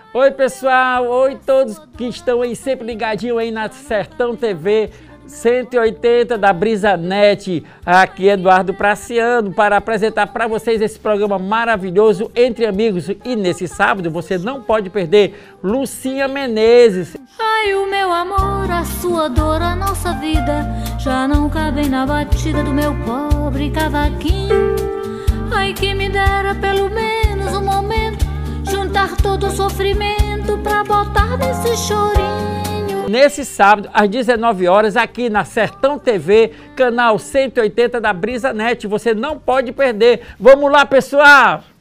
Oi pessoal, oi todos que estão aí sempre ligadinhos aí na Sertão TV 180 da BrisaNet. Aqui é Eduardo Praciano para apresentar para vocês esse programa maravilhoso Entre Amigos. E nesse sábado você não pode perder Lucinha Menezes. Ai, o meu amor, a sua dor, a nossa vida já não cabem na batida do meu pobre cavaquinho. Ai, que me dera pelo menos um momento juntar todo o sofrimento pra botar nesse chorinho. Nesse sábado, às 19 horas, aqui na Sertão TV, canal 180 da BrisaNet. Você não pode perder. Vamos lá, pessoal!